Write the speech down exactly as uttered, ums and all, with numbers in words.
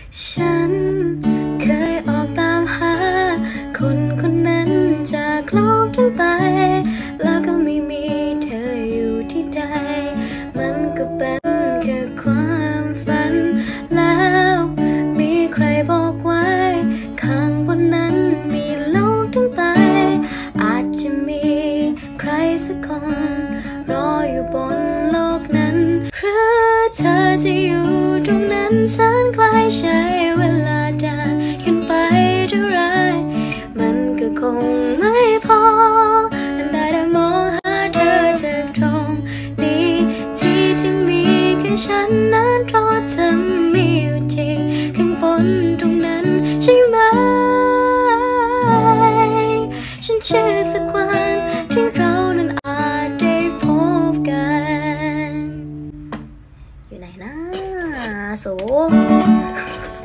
ฉันเคยออกตามหาคนคนนั้นจากโลกทั้งใบแล้วก็ไม่มีเธออยู่ที่ใดมันก็เป็นแค่ความฝันแล้วมีใครบอกไว้ข้างบนนั้นมีโลกทั้งใบอาจจะมีใครสักคนรออยู่บนโลกนั้นหรือเธอจะอยู่ตรงนั้นแสนไกลใช้เวลาเดินกันไปเท่าไรมันก็คงไม่พอได้แต่มองหาเธอจากตรงนี้ที่ที่มีแค่ฉันนั้นเพราะเธอมีอยู่จริงข้างบนตรงนั้นใช่ไหมฉันเชื่อสักวันที่เรานั้นอาจได้พบกันอยู่ไหนนะโส